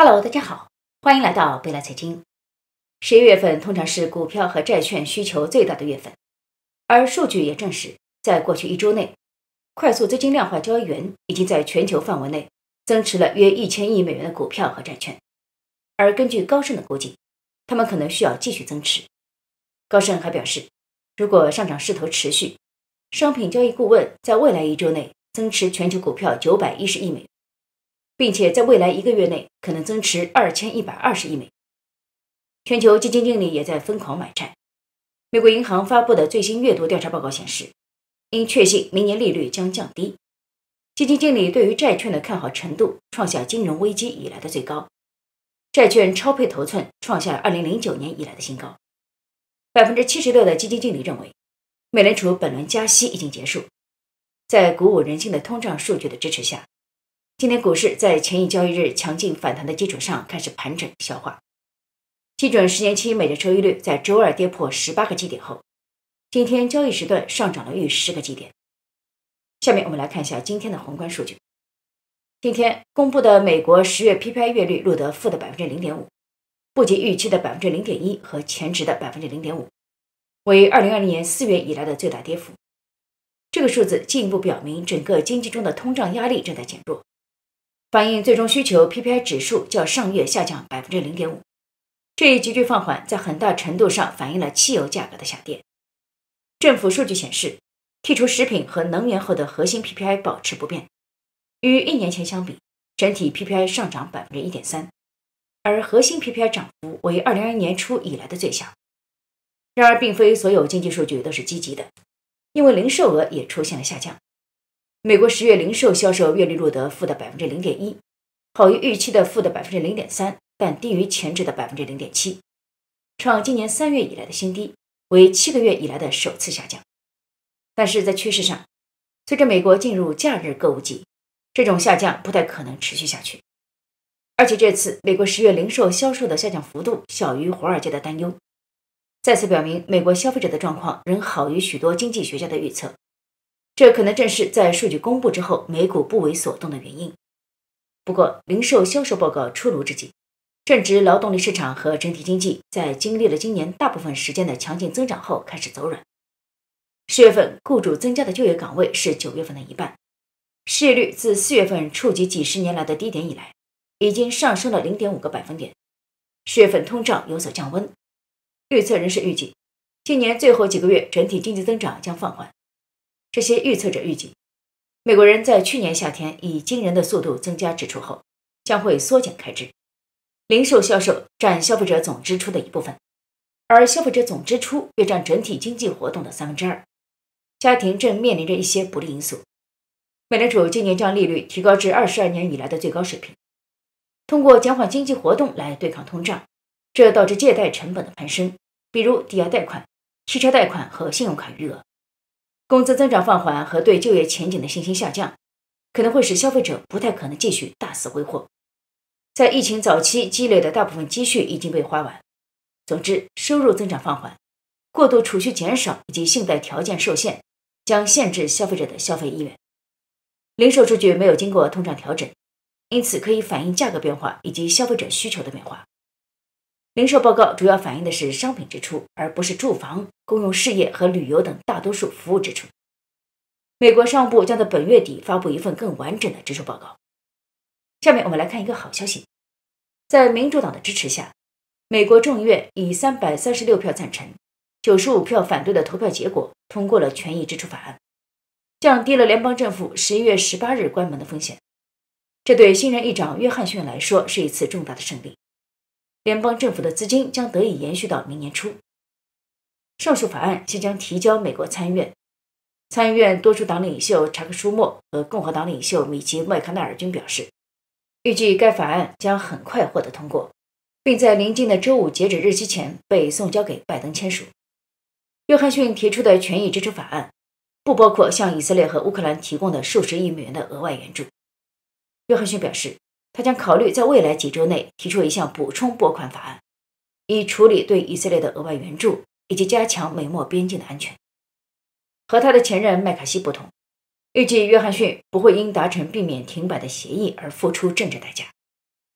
Hello，大家好，欢迎来到贝莱财经。11月份通常是股票和债券需求最大的月份，而数据也证实，在过去一周内，快速资金量化交易员已经在全球范围内增持了约1000亿美元的股票和债券，而根据高盛的估计，他们可能需要继续增持。高盛还表示，如果上涨势头持续，商品交易顾问在未来一周内增持全球股票910亿美元，并且在未来1个月内可能增持2120亿美元。全球基金经理也在疯狂买债。美国银行发布的最新月度调查报告显示，因确信明年利率将降低，基金经理对于债券的看好程度创下金融危机以来的最高，债券超配头寸创下2009年以来的新高。76%的基金经理认为，美联储本轮加息已经结束。在鼓舞人心的通胀数据的支持下，今天股市在前一交易日强劲反弹的基础上开始盘整消化。基准10年期美债收益率在周二跌破18个基点后，今天交易时段上涨了逾10个基点。下面我们来看一下今天的宏观数据。今天公布的美国10月 PPI 月率录得负的 0.5%， 不及预期的 0.1% 和前值的 0.5%， 为2020年4月以来的最大跌幅。这个数字进一步表明整个经济中的通胀压力正在减弱，反映最终需求 PPI 指数较上月下降 0.5%。这一急剧放缓在很大程度上反映了汽油价格的下跌。政府数据显示，剔除食品和能源后的核心 PPI 保持不变，与1年前相比，整体 PPI 上涨 1.3%， 而核心 PPI 涨幅为2020年初以来的最小。然而并非所有经济数据都是积极的，因为零售额也出现了下降。美国10月零售销售月率录得负的 0.1%， 好于预期的负的 0.3%， 但低于前值的 0.7%， 创今年3月以来的新低，为7个月以来的首次下降。但是在趋势上，随着美国进入假日购物季，这种下降不太可能持续下去。而且这次美国10月零售销售的下降幅度小于华尔街的担忧，再次表明美国消费者的状况仍好于许多经济学家的预测。这可能正是在数据公布之后美股不为所动的原因。不过零售销售报告出炉之际，正值劳动力市场和整体经济在经历了今年大部分时间的强劲增长后开始走软。10月份雇主增加的就业岗位是9月份的一半，失业率自4月份触及几十年来的低点以来，已经上升了 0.5个百分点。10月份通胀有所降温，预测人士预计今年最后几个月整体经济增长将放缓。这些预测者预计，美国人在去年夏天以惊人的速度增加支出后，将会缩减开支。零售销售占消费者总支出的一部分，而消费者总支出约占整体经济活动的2/3。家庭正面临着一些不利因素。美联储今年将利率提高至22年以来的最高水平，通过减缓经济活动来对抗通胀，这导致借贷成本的攀升，比如抵押贷款、汽车贷款和信用卡余额。工资增长放缓和对就业前景的信心下降，可能会使消费者不太可能继续大肆挥霍。在疫情早期积累的大部分积蓄已经被花完。总之，收入增长放缓、过度储蓄减少以及信贷条件受限，将限制消费者的消费意愿。零售数据没有经过通胀调整，因此可以反映价格变化以及消费者需求的变化。零售报告主要反映的是商品支出，而不是住房、公用事业和旅游等大多数服务支出。美国商务部将在本月底发布一份更完整的支出报告。下面我们来看一个好消息，在民主党的支持下，美国众议院以336票赞成、95票反对的投票结果通过了权益支出法案，降低了联邦政府11月18日关门的风险。这对新任议长约翰逊来说是一次重大的胜利。联邦政府的资金将得以延续到明年初。上述法案现将提交美国参议院。参议院多数党领袖查克·舒默和共和党领袖米奇·麦康奈尔均表示，预计该法案将很快获得通过，并在临近的周五截止日期前被送交给拜登签署。约翰逊提出的权益支出法案不包括向以色列和乌克兰提供的数十亿美元的额外援助。约翰逊表示，他将考虑在未来几周内提出一项补充拨款法案，以处理对以色列的额外援助以及加强美墨边境的安全。和他的前任麦卡锡不同，预计约翰逊不会因达成避免停摆的协议而付出政治代价。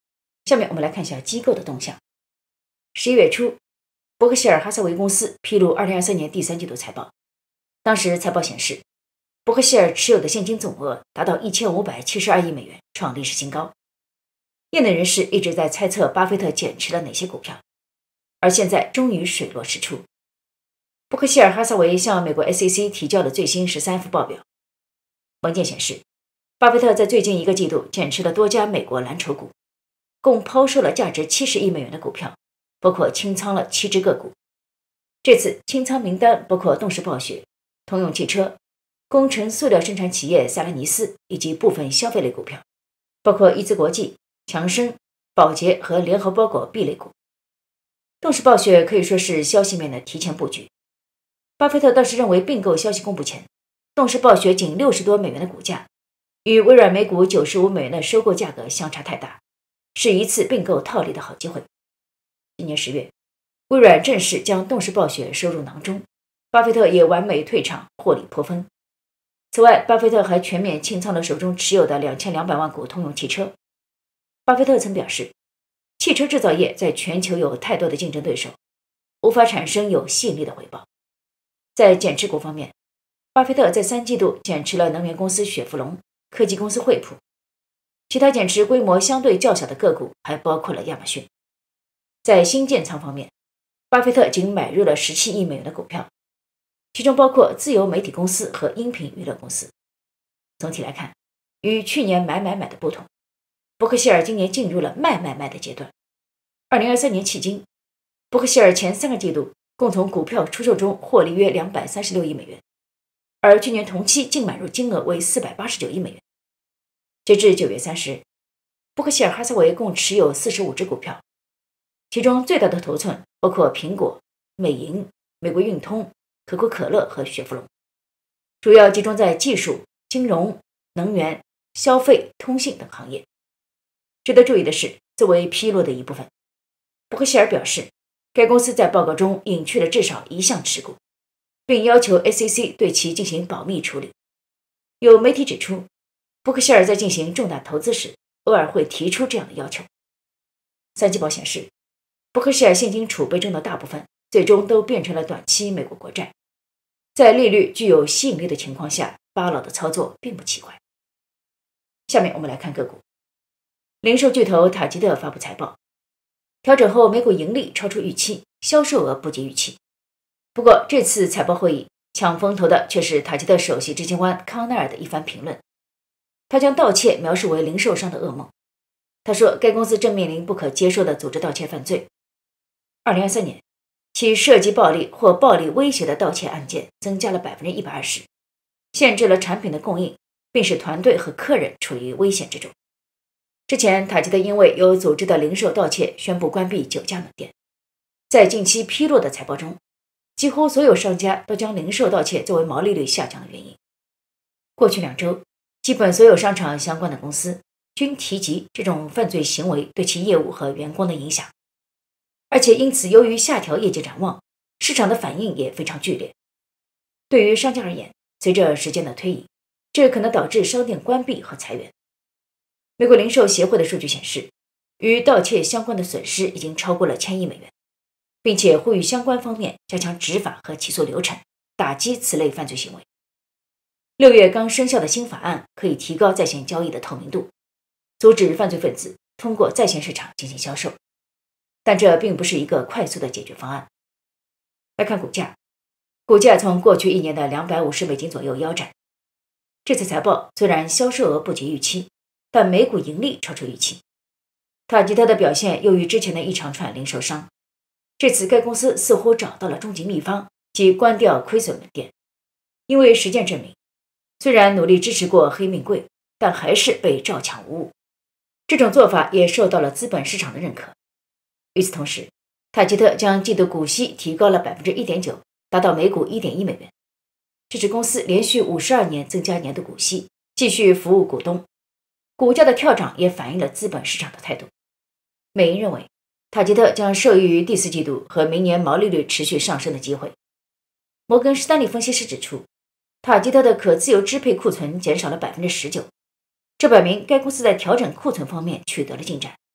下面我们来看一下机构的动向。11月初，伯克希尔哈撒韦公司披露2023年第三季度财报。当时财报显示，伯克希尔持有的现金总额达到1572亿美元，创历史新高。业内人士一直在猜测巴菲特减持了哪些股票，而现在终于水落石出。伯克希尔哈撒韦向美国 SEC 提交了最新13份报表。文件显示，巴菲特在最近一个季度减持了多家美国蓝筹股，共抛售了价值70亿美元的股票，包括清仓了7只个股。这次清仓名单包括动视暴雪、通用汽车、工程塑料生产企业萨拉尼斯以及部分消费类股票，包括伊兹国际、强生、宝洁和联合包裹 B 类股。动视暴雪可以说是消息面的提前布局。巴菲特当时认为并购消息公布前，动视暴雪仅60多美元的股价，与微软每股95美元的收购价格相差太大，是一次并购套利的好机会。今年10月，微软正式将动视暴雪收入囊中，巴菲特也完美退场，获利颇丰。此外，巴菲特还全面清仓了手中持有的2200万股通用汽车。巴菲特曾表示，汽车制造业在全球有太多的竞争对手，无法产生有吸引力的回报。在减持股方面，巴菲特在3季度减持了能源公司雪佛龙、科技公司惠普，其他减持规模相对较小的个股还包括了亚马逊。在新建仓方面，巴菲特仅买入了17亿美元的股票，其中包括自由媒体公司和音频娱乐公司。总体来看，与去年买的不同，伯克希尔今年进入了卖的阶段。2023年迄今，伯克希尔前3个季度共从股票出售中获利约236亿美元，而去年同期净买入金额为489亿美元。截至9月30日，伯克希尔哈撒韦共持有45只股票，其中最大的头寸包括苹果、美银、美国运通、可口可乐和雪佛龙，主要集中在技术、金融、能源、消费、通信等行业。值得注意的是，作为披露的一部分，伯克希尔表示，该公司在报告中隐去了至少一项持股，并要求 SEC 对其进行保密处理。有媒体指出，伯克希尔在进行重大投资时，偶尔会提出这样的要求。三季报显示，伯克希尔现金储备中的大部分最终都变成了短期美国国债。在利率具有吸引力的情况下，巴老的操作并不奇怪。下面我们来看个股。零售巨头塔吉特发布财报，调整后每股盈利超出预期，销售额不及预期。不过这次财报会议抢风头的却是塔吉特首席执行官康奈尔的一番评论。他将盗窃描述为零售商的噩梦。他说该公司正面临不可接受的组织盗窃犯罪。2023年，其涉及暴力或暴力威胁的盗窃案件增加了120%，限制了产品的供应，并使团队和客人处于危险之中。之前，塔吉特因为有组织的零售盗窃宣布关闭9家门店。在近期披露的财报中，几乎所有商家都将零售盗窃作为毛利率下降的原因。过去2周，基本所有商场相关的公司均提及这种犯罪行为对其业务和员工的影响，而且因此由于下调业绩展望，市场的反应也非常剧烈。对于商家而言，随着时间的推移，这可能导致商店关闭和裁员。美国零售协会的数据显示，与盗窃相关的损失已经超过了1000亿美元，并且呼吁相关方面加强执法和起诉流程，打击此类犯罪行为。6月刚生效的新法案可以提高在线交易的透明度，阻止犯罪分子通过在线市场进行销售，但这并不是一个快速的解决方案。来看股价，股价从过去1年的250美金左右腰斩。这次财报虽然销售额不及预期，但每股盈利超出预期。塔吉特的表现优于之前的一长串零售商，这次该公司似乎找到了终极秘方，即关掉亏损门店。因为实践证明，虽然努力支持过黑命贵，但还是被照抢无误。这种做法也受到了资本市场的认可。与此同时，塔吉特将季度股息提高了 1.9%， 达到每股 1.1 美元。这是公司连续52年增加年度股息，继续服务股东。股价的跳涨也反映了资本市场的态度。美银认为，塔吉特将受益于第4季度和明年毛利率持续上升的机会。摩根士丹利分析师指出，塔吉特的可自由支配库存减少了 19%， 这表明该公司在调整库存方面取得了进展。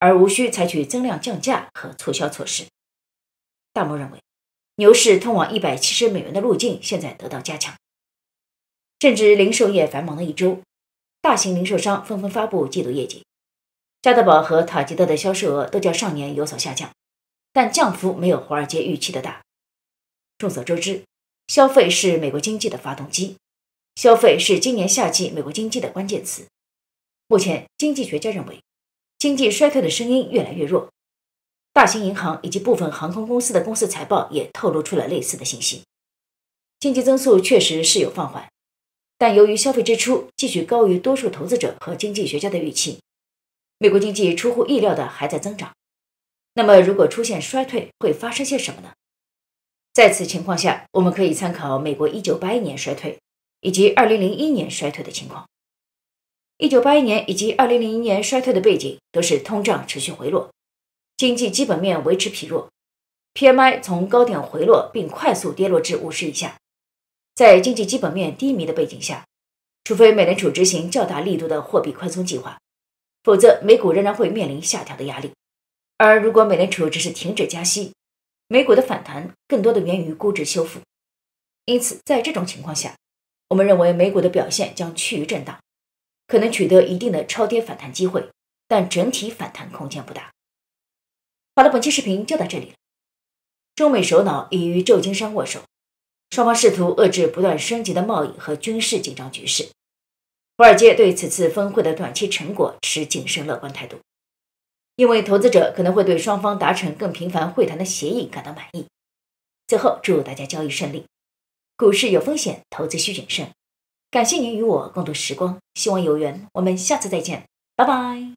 而无需采取增量降价和促销措施。大摩认为，牛市通往$170的路径现在得到加强。正值零售业繁忙的一周，大型零售商纷纷发布季度业绩。家得宝和塔吉德的销售额都较上年有所下降，但降幅没有华尔街预期的大。众所周知，消费是美国经济的发动机，消费是今年夏季美国经济的关键词。目前，经济学家认为，经济衰退的声音越来越弱。大型银行以及部分航空公司的公司财报也透露出了类似的信息。经济增速确实是有放缓，但由于消费支出继续高于多数投资者和经济学家的预期，美国经济出乎意料的还在增长。那么如果出现衰退，会发生些什么呢？在此情况下，我们可以参考美国1981年衰退以及2001年衰退的情况。1981年以及2001年衰退的背景都是通胀持续回落，经济基本面维持疲弱， PMI 从高点回落并快速跌落至50以下。在经济基本面低迷的背景下，除非美联储执行较大力度的货币宽松计划，否则美股仍然会面临下调的压力。而如果美联储只是停止加息，美股的反弹更多的源于估值修复。因此在这种情况下，我们认为美股的表现将趋于震荡，可能取得一定的超跌反弹机会，但整体反弹空间不大。好了，本期视频就到这里了。中美首脑已与旧金山握手，双方试图遏制不断升级的贸易和军事紧张局势。华尔街对此次峰会的短期成果持谨慎乐观态度，因为投资者可能会对双方达成更频繁会谈的协议感到满意。最后，祝大家交易顺利。股市有风险，投资需谨慎。感谢您与我共度时光，希望有缘，我们下次再见，拜拜。